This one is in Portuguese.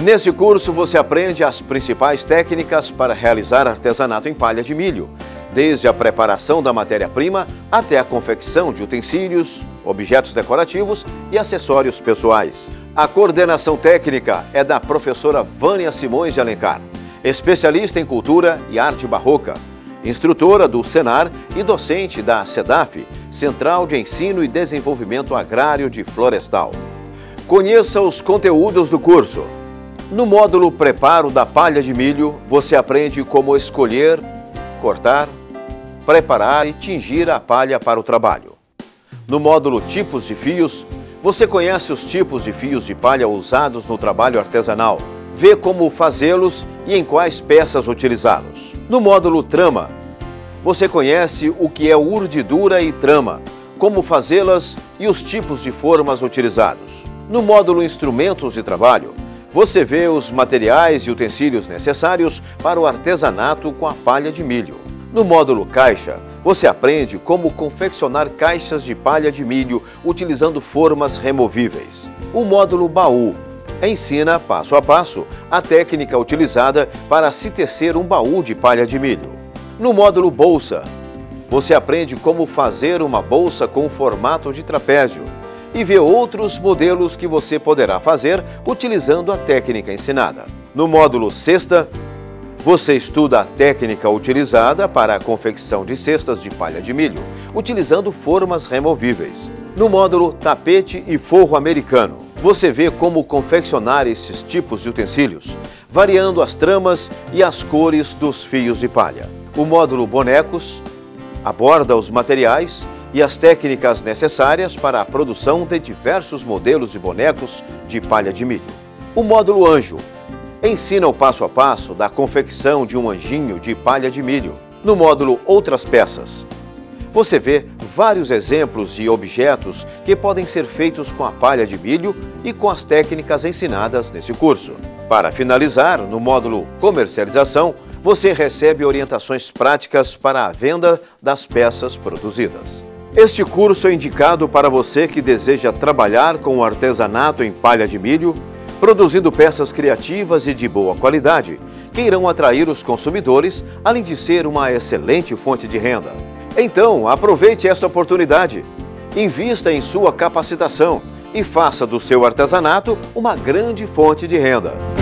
Nesse curso você aprende as principais técnicas para realizar artesanato em palha de milho, desde a preparação da matéria-prima até a confecção de utensílios, objetos decorativos e acessórios pessoais. A coordenação técnica é da professora Vânia Simões de Alencar, especialista em cultura e arte barroca, instrutora do Senar e docente da CEDAF, Central de Ensino e Desenvolvimento Agrário de Florestal. Conheça os conteúdos do curso. No módulo Preparo da palha de milho, você aprende como escolher, cortar, preparar e tingir a palha para o trabalho. No módulo Tipos de fios, você conhece os tipos de fios de palha usados no trabalho artesanal, vê como fazê-los e em quais peças utilizá-los. No módulo Trama, você conhece o que é urdidura e trama, como fazê-las e os tipos de formas utilizados. No módulo Instrumentos de Trabalho, você vê os materiais e utensílios necessários para o artesanato com a palha de milho. No módulo Caixa, você aprende como confeccionar caixas de palha de milho utilizando formas removíveis. O módulo Baú ensina, passo a passo, a técnica utilizada para se tecer um baú de palha de milho. No módulo Bolsa, você aprende como fazer uma bolsa com formato de trapézio e vê outros modelos que você poderá fazer utilizando a técnica ensinada. No módulo Cesta, você estuda a técnica utilizada para a confecção de cestas de palha de milho, utilizando formas removíveis. No módulo Tapete e Forro Americano, você vê como confeccionar esses tipos de utensílios, variando as tramas e as cores dos fios de palha. O módulo Bonecos aborda os materiais e as técnicas necessárias para a produção de diversos modelos de bonecos de palha de milho. O módulo Anjo ensina o passo a passo da confecção de um anjinho de palha de milho. No módulo Outras Peças, você vê vários exemplos de objetos que podem ser feitos com a palha de milho e com as técnicas ensinadas nesse curso. Para finalizar, no módulo Comercialização, você recebe orientações práticas para a venda das peças produzidas. Este curso é indicado para você que deseja trabalhar com o artesanato em palha de milho, produzindo peças criativas e de boa qualidade, que irão atrair os consumidores, além de ser uma excelente fonte de renda. Então, aproveite esta oportunidade, invista em sua capacitação e faça do seu artesanato uma grande fonte de renda.